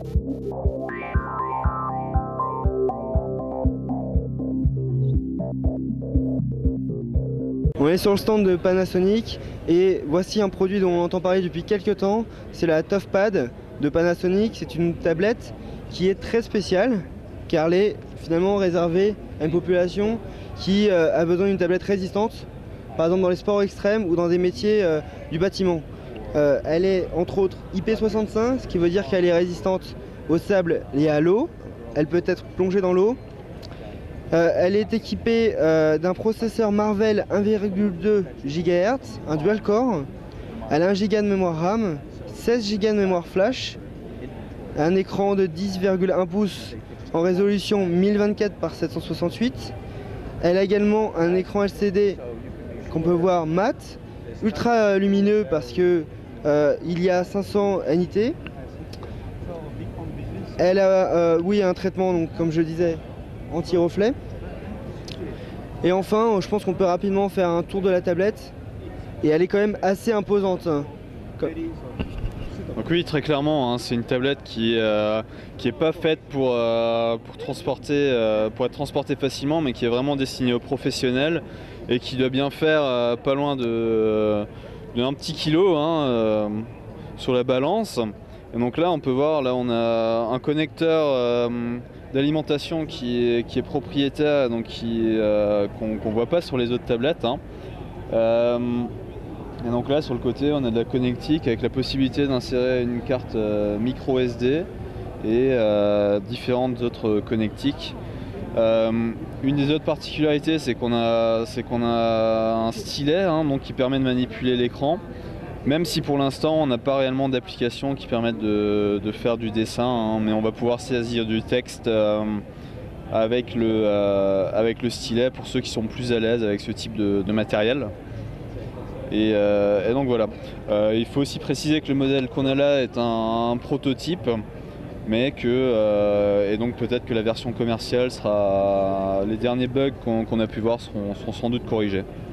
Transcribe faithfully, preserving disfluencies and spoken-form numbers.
On est sur le stand de Panasonic et voici un produit dont on entend parler depuis quelques temps, c'est la ToughPad de Panasonic. C'est une tablette qui est très spéciale car elle est finalement réservée à une population qui euh, a besoin d'une tablette résistante, par exemple dans les sports extrêmes ou dans des métiers euh, du bâtiment. Euh, elle est entre autres I P soixante-cinq, ce qui veut dire qu'elle est résistante au sable et à l'eau. Elle peut être plongée dans l'eau. Euh, elle est équipée euh, d'un processeur Marvell un virgule deux gigahertz, un dual core. Elle a un giga de mémoire RAM, seize giga de mémoire flash, un écran de dix virgule un pouces en résolution mille vingt-quatre par sept cent soixante-huit. Elle a également un écran L C D qu'on peut voir mat, ultra lumineux parce que euh, il y a cinq cents nités. Elle a euh, oui un traitement, donc comme je disais, anti-reflet. Et enfin, je pense qu'on peut rapidement faire un tour de la tablette. Et elle est quand même assez imposante. Donc oui, très clairement, hein, c'est une tablette qui, euh, qui est pas faite pour, euh, pour, transporter, euh, pour être transportée facilement, mais qui est vraiment destinée aux professionnels et qui doit bien faire euh, pas loin de, de un petit kilo hein, euh, sur la balance. Et donc là, on peut voir, là on a un connecteur euh, d'alimentation qui est, qui est propriétaire, donc qui euh, qu'on qu'on voit pas sur les autres tablettes. Hein. Euh, Et donc là sur le côté on a de la connectique avec la possibilité d'insérer une carte euh, micro S D et euh, différentes autres connectiques. Euh, une des autres particularités c'est qu'on a, c'est qu'on a un stylet hein, donc qui permet de manipuler l'écran, même si pour l'instant on n'a pas réellement d'application qui permettent de, de faire du dessin, hein, mais on va pouvoir saisir du texte euh, avec, le, euh, avec le stylet pour ceux qui sont plus à l'aise avec ce type de, de matériel. Et, euh, et donc voilà, euh, il faut aussi préciser que le modèle qu'on a là est un, un prototype, mais que, euh, et donc peut-être que la version commerciale sera, les derniers bugs qu'on qu'on a pu voir seront, seront sans doute corrigés.